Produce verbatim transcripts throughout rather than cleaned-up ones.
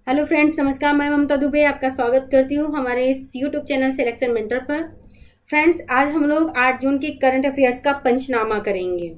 Hello friends, नमस्कार। मैं ममता दुबे आपका स्वागत करती हूँ हमारे इस यूट्यूब चैनल सिलेक्शन मेंटर पर। फ्रेंड्स, आज हम लोग आठ जून के करंट अफेयर्स का पंचनामा करेंगे।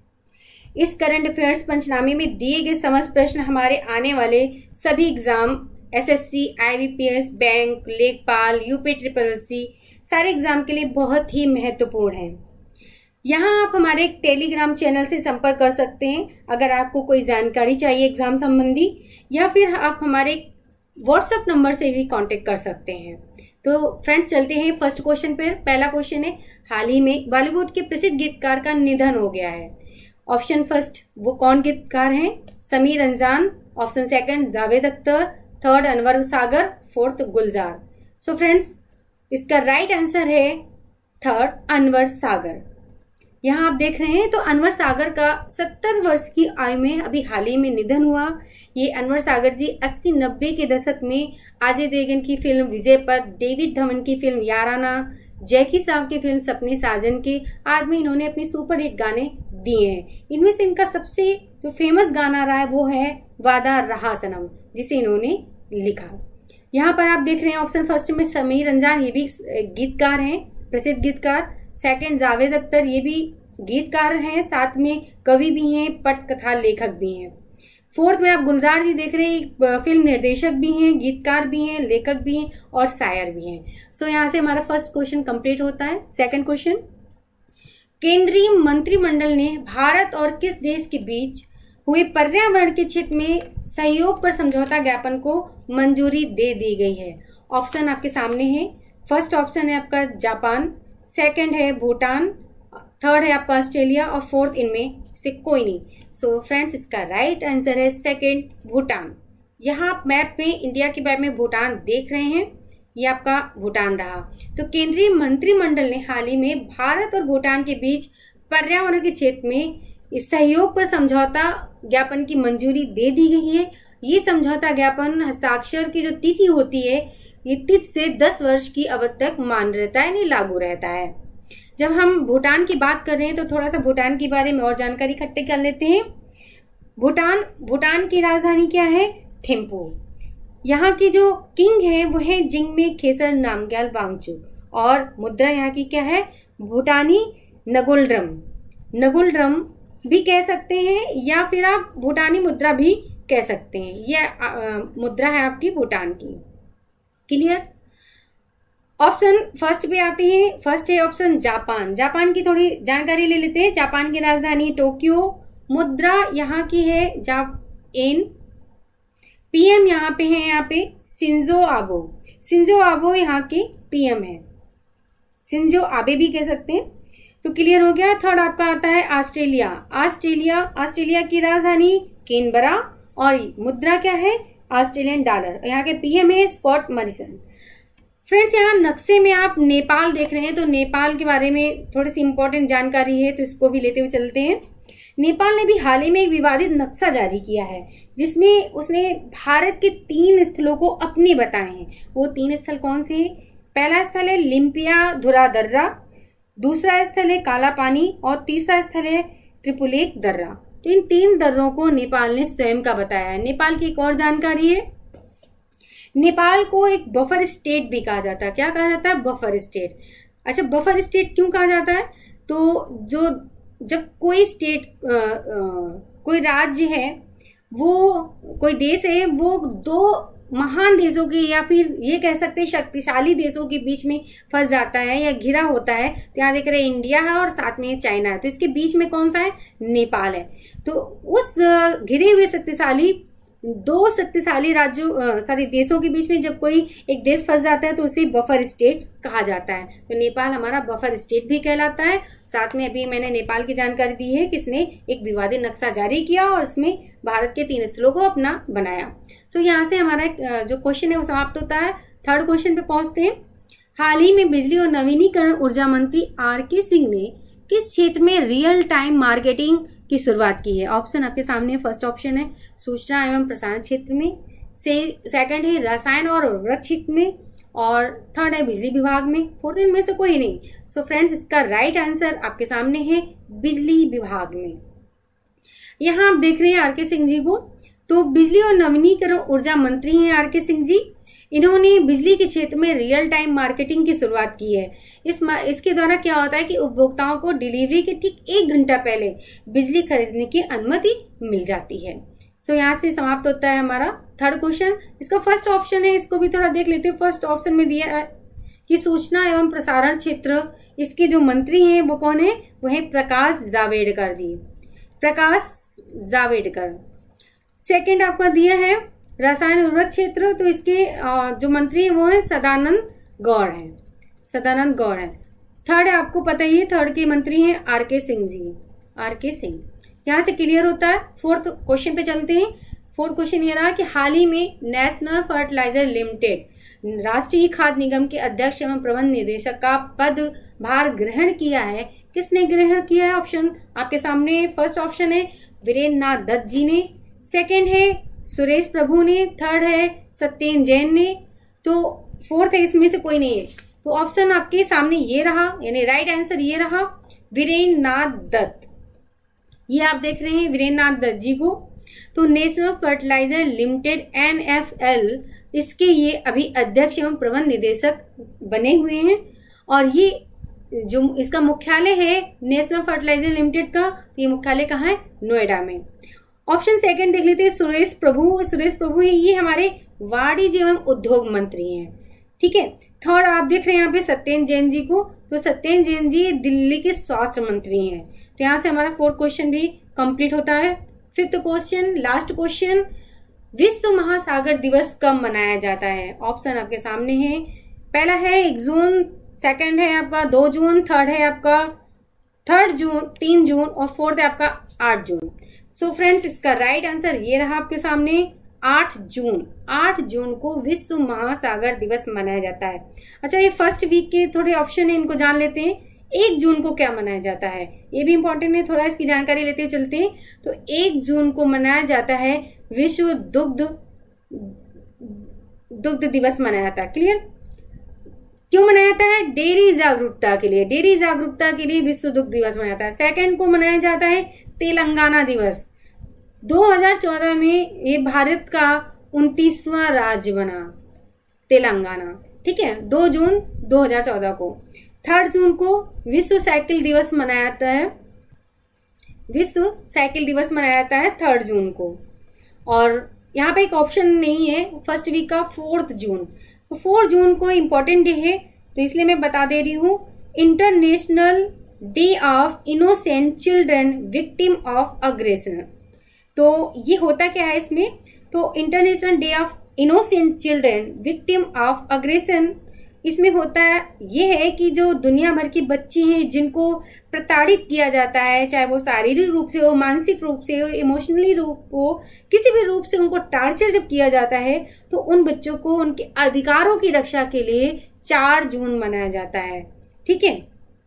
इस करंट अफेयर्स पंचनामे में दिए गए समस्त प्रश्न हमारे आने वाले सभी एग्जाम एसएससी, आईबीपीएस, बैंक, लेखपाल, यूपी ट्रिपल एससी सारे एग्जाम के लिए बहुत ही महत्वपूर्ण है। यहाँ आप हमारे एक टेलीग्राम चैनल से संपर्क कर सकते हैं अगर आपको कोई जानकारी चाहिए एग्जाम संबंधी, या फिर आप हमारे व्हाट्सएप नंबर से भी कांटेक्ट कर सकते हैं। तो फ्रेंड्स, चलते हैं फर्स्ट क्वेश्चन पर। पहला क्वेश्चन है, हाल ही में बॉलीवुड के प्रसिद्ध गीतकार का निधन हो गया है। ऑप्शन फर्स्ट, वो कौन गीतकार हैं? Sameer Ramzan. Option second, Javed Akhtar. Third, Anwar Sagar. Fourth, Gulzar. So friends, इसका राइट आंसर है थर्ड, अनवर सागर। यहाँ आप देख रहे हैं तो अनवर सागर का सत्तर वर्ष की आयु में अभी हाल ही में निधन हुआ। ये अनवर सागर जी अस्सी नब्बे के दशक में अजय देवगन की फिल्म विजय पर, डेविड धवन की फिल्म याराना, जैकी श्रॉफ की फिल्म सपने साजन के आदि में इन्होंने अपनी सुपरहिट गाने दिए हैं। इनमें से इनका सबसे जो फेमस गाना रहा है वो है वादा रहा सनम, जिसे इन्होंने लिखा। यहाँ पर आप देख रहे हैं ऑप्शन फर्स्ट में समीर रमजान, ये भी गीतकार हैं, प्रसिद्ध गीतकार। सेकंड, जावेद अख्तर, ये भी गीतकार हैं, साथ में कवि भी हैं, पटकथा लेखक भी हैं। फोर्थ में आप गुलजार जी देख रहे हैं, फिल्म निर्देशक भी हैं, गीतकार भी हैं, लेखक भी हैं और शायर भी हैं। सो so, यहाँ से हमारा फर्स्ट क्वेश्चन कंप्लीट होता है। सेकंड क्वेश्चन, केंद्रीय मंत्रिमंडल ने भारत और किस देश के बीच हुए पर्यावरण के क्षेत्र में सहयोग पर समझौता ज्ञापन को मंजूरी दे दी गई है? ऑप्शन आपके सामने है। फर्स्ट ऑप्शन है आपका जापान, सेकंड है भूटान, थर्ड है आपका ऑस्ट्रेलिया और फोर्थ इनमें से कोई नहीं। सो फ्रेंड्स, इसका राइट आंसर है सेकंड, भूटान। यहाँ आप मैप में, इंडिया के मैप में भूटान देख रहे हैं, ये आपका भूटान रहा। तो केंद्रीय मंत्रिमंडल ने हाल ही में भारत और भूटान के बीच पर्यावरण के क्षेत्र में इस सहयोग पर समझौता ज्ञापन की मंजूरी दे दी गई है। ये समझौता ज्ञापन हस्ताक्षर की जो तिथि होती है, ये तिथि से दस वर्ष की अवधि तक मान्य रहता है, यानी लागू रहता है। जब हम भूटान की बात कर रहे हैं तो थोड़ा सा भूटान के बारे में और जानकारी इकट्ठे कर लेते हैं। भूटान भूटान की राजधानी क्या है? थिम्पू। यहाँ की जो किंग है वो है जिंगमे खेसर नामग्याल वांगचुक, और मुद्रा यहाँ की क्या है? भूटानी नगुलड्रम। नगुलड्रम भी कह सकते हैं या फिर आप भूटानी मुद्रा भी कह सकते हैं। यह मुद्रा है आपकी भूटान की। क्लियर? ऑप्शन फर्स्ट पे आते हैं। फर्स्ट है ऑप्शन जापान। जापान की थोड़ी जानकारी ले लेते हैं। जापान की राजधानी टोक्यो, मुद्रा यहाँ की है जाप-एन, पीएम यहाँ पे है, यहाँ पे शिंजो आबो। शिंजो आबो यहाँ के पीएम है, शिंजो आबे भी कह सकते हैं। तो क्लियर हो गया। थर्ड आपका आता है ऑस्ट्रेलिया। ऑस्ट्रेलिया ऑस्ट्रेलिया की राजधानी कैनबरा और मुद्रा क्या है? Australian dollar. यहाँ के पीएम है स्कॉट मॉरिसन। फ्रेंड्स, यहाँ नक्शे में आप नेपाल देख रहे हैं, तो नेपाल के बारे में थोड़ी सी इंपॉर्टेंट जानकारी है, तो इसको भी लेते हुए चलते हैं। नेपाल ने भी हाल ही में एक विवादित नक्शा जारी किया है, जिसमें उसने भारत के तीन स्थलों को अपने बताए हैं। वो तीन स्थल कौन से हैं? पहला स्थल है लिम्पिया धुरा दर्रा, दूसरा स्थल है काला पानी और तीसरा स्थल है त्रिपुलेक दर्रा। तो इन तीन दर्रों को नेपाल ने स्वयं का बताया है। नेपाल की एक और जानकारी है, नेपाल को एक बफर स्टेट भी कहा जाता है। क्या कहा जाता है? Buffer state. अच्छा, बफर स्टेट क्यों कहा जाता है? तो जो जब कोई स्टेट आ, आ, कोई राज्य है, वो कोई देश है, वो दो महान देशों के या फिर ये कह सकते हैं शक्तिशाली देशों के बीच में फंस जाता है या घिरा होता है। तो यहाँ देख रहे हैं इंडिया है और साथ में चाइना है, तो इसके बीच में कौन सा है? नेपाल है। तो उस घिरे हुए शक्तिशाली दो शक्तिशाली राज्यों सॉरी देशों के बीच में जब कोई एक देश फंस जाता है तो उसे बफर स्टेट कहा जाता है। तो नेपाल हमारा बफर स्टेट भी कहलाता है। साथ में अभी मैंने नेपाल की जानकारी दी है, किसने एक विवादित नक्शा जारी किया और उसमें भारत के तीन स्थलों को अपना बनाया। तो यहाँ से हमारा जो क्वेश्चन है वो समाप्त होता है। थर्ड क्वेश्चन पे पहुंचते हैं। हाल ही में बिजली और नवीनीकरण ऊर्जा मंत्री आर के सिंह ने किस क्षेत्र में रियल टाइम मार्केटिंग की शुरुआत की है? ऑप्शन आपके सामने। फर्स्ट ऑप्शन है सूचना एवं प्रसारण क्षेत्र में, से सेकंड है रसायन और उर्वरक क्षेत्र में, और थर्ड है बिजली विभाग में, फोर्थ इनमें से कोई नहीं। सो फ्रेंड्स, इसका राइट आंसर आपके सामने है बिजली विभाग में। यहाँ आप देख रहे हैं आर के सिंह जी को। तो बिजली और नवीनीकरण ऊर्जा मंत्री हैं आर के सिंह जी। इन्होंने बिजली के क्षेत्र में रियल टाइम मार्केटिंग की शुरुआत की है। इस इसके द्वारा क्या होता है कि उपभोक्ताओं को डिलीवरी के ठीक एक घंटा पहले बिजली खरीदने की अनुमति मिल जाती है। सो यहाँ से समाप्त होता है हमारा थर्ड क्वेश्चन। इसका फर्स्ट ऑप्शन है, इसको भी थोड़ा देख लेते हैं। फर्स्ट ऑप्शन में दिया है कि सूचना एवं प्रसारण क्षेत्र, इसके जो मंत्री हैं वो कौन है, वो है प्रकाश जावड़ेकर जी, प्रकाश जावड़ेकर। सेकंड आपका दिया है रसायन उर्वरक क्षेत्र, तो इसके जो मंत्री है वो है सदानंद गौड़ है, सदानंद गौड़ है। थर्ड आपको पता ही है, थर्ड के मंत्री हैं आर के सिंह जी, आर के सिंह। यहाँ से क्लियर होता है। फोर्थ क्वेश्चन पे चलते हैं। फोर्थ क्वेश्चन ये रहा कि हाल ही में नेशनल फर्टिलाइजर लिमिटेड राष्ट्रीय खाद्य निगम के अध्यक्ष एवं प्रबंध निदेशक का पदभार ग्रहण किया है। किसने ग्रहण किया है? ऑप्शन आपके सामने। फर्स्ट ऑप्शन है वीरेंद्र नाथ दत्त जी ने, सेकेंड है सुरेश प्रभु ने, थर्ड है सत्येंद्र जैन ने, तो फोर्थ है इसमें से कोई नहीं है। तो ऑप्शन आपके सामने ये रहा, यानी राइट आंसर ये रहा वीरेंद्र नाथ दत्त। ये आप देख रहे हैं वीरेंद्र नाथ दत्त जी को। तो national fertilizer limited N F L, इसके ये अभी अध्यक्ष एवं प्रबंध निदेशक बने हुए हैं। और ये जो इसका मुख्यालय है नेशनल फर्टिलाइजर लिमिटेड का, तो ये मुख्यालय कहाँ है? नोएडा में। ऑप्शन सेकंड देख लेते हैं सुरेश प्रभु। सुरेश प्रभु है, ये हमारे वाणिज्य एवं उद्योग मंत्री हैं, ठीक है। थर्ड आप देख रहे हैं यहाँ पे सत्येंद्र जैन जी को, तो सत्येंद्र जैन जी दिल्ली के स्वास्थ्य मंत्री हैं। तो यहाँ से हमारा फोर्थ क्वेश्चन भी कंप्लीट होता है। फिफ्थ क्वेश्चन, लास्ट क्वेश्चन, विश्व महासागर दिवस कब मनाया जाता है? ऑप्शन आपके सामने है। पहला है एक जून, सेकंड है आपका दो जून, थर्ड है आपका थर्ड जून, तीन जून और फोर्थ है आपका आठ जून। सो फ्रेंड्स, इसका राइट आंसर ये रहा आपके सामने आठ जून। आठ जून को विश्व महासागर दिवस मनाया जाता है। अच्छा, ये फर्स्ट वीक के थोड़े ऑप्शन है, इनको जान लेते हैं। एक जून को क्या मनाया जाता है, ये भी इंपॉर्टेंट है, थोड़ा इसकी जानकारी लेते हुए चलते हैं। तो एक जून को मनाया जाता है विश्व दुग्ध दुग्ध दिवस मनाया जाता है। क्लियर? क्यों मनाया जाता है? डेयरी जागरूकता के लिए, डेयरी जागरूकता के लिए विश्व दुग्ध दिवस मनाया जाता है। सेकंड को मनाया जाता है तेलंगाना दिवस। दो हज़ार चौदह में ये भारत का उनतीसवां राज्य बना तेलंगाना, ठीक है, दो जून दो हज़ार चौदह को। थर्ड जून को विश्व साइकिल दिवस मनाया जाता है, विश्व साइकिल दिवस मनाया जाता है थर्ड जून को। और यहाँ पे एक ऑप्शन नहीं है फर्स्ट वीक का, फोर्थ जून। तो फोर्थ जून को इम्पोर्टेंट डे है, तो इसलिए मैं बता दे रही हूँ, international day of innocent children victim of aggression. तो ये होता क्या है इसमें? तो international day of innocent children victim of aggression, इसमें होता है ये है कि जो दुनिया भर की बच्ची हैं जिनको प्रताड़ित किया जाता है, चाहे वो शारीरिक रूप से हो, मानसिक रूप से हो, इमोशनली रूप हो, किसी भी रूप से उनको टार्चर जब किया जाता है, तो उन बच्चों को उनके अधिकारों की रक्षा के लिए चार जून मनाया जाता है, ठीक है।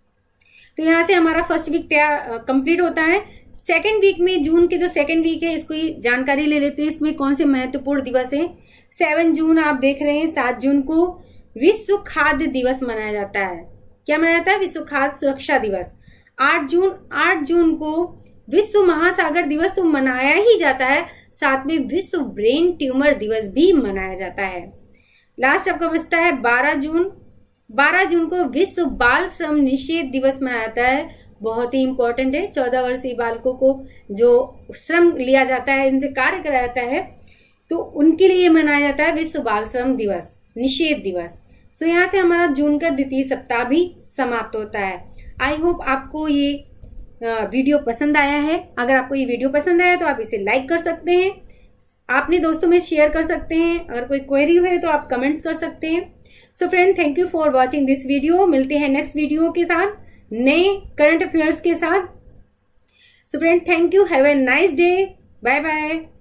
तो यहाँ से हमारा फर्स्ट वीक कंप्लीट होता है। सेकेंड वीक में, जून के जो सेकेंड वीक है, इसको जानकारी ले लेते हैं, इसमें कौन से महत्वपूर्ण दिवस है। सेवन जून आप देख रहे हैं, सात जून को विश्व खाद्य दिवस मनाया जाता है। क्या मनाया जाता है? विश्व खाद्य सुरक्षा दिवस। आठ जून, आठ जून को विश्व महासागर दिवस तो मनाया ही जाता है, साथ में विश्व ब्रेन ट्यूमर दिवस भी मनाया जाता है। लास्ट आपका बचता है बारह जून। बारह जून को विश्व बाल श्रम निषेध दिवस मनाया जाता है। बहुत ही इंपॉर्टेंट है, चौदह वर्षीय बालकों को जो श्रम लिया जाता है, इनसे कार्य कराया जाता है, तो उनके लिए मनाया जाता है विश्व बाल श्रम दिवस निषेध दिवस। सो यहाँ से हमारा जून का द्वितीय सप्ताह भी समाप्त होता है। आई होप आपको ये वीडियो पसंद आया है। अगर आपको ये वीडियो पसंद आया तो आप इसे लाइक कर सकते हैं, अपने दोस्तों में शेयर कर सकते हैं। अगर कोई क्वेरी हुए तो आप कमेंट्स कर सकते हैं। So friend, thank you for watching this video. मिलते हैं नेक्स्ट वीडियो के साथ, नए करंट अफेयर्स के साथ। So friend, thank you, have a nice day, bye bye.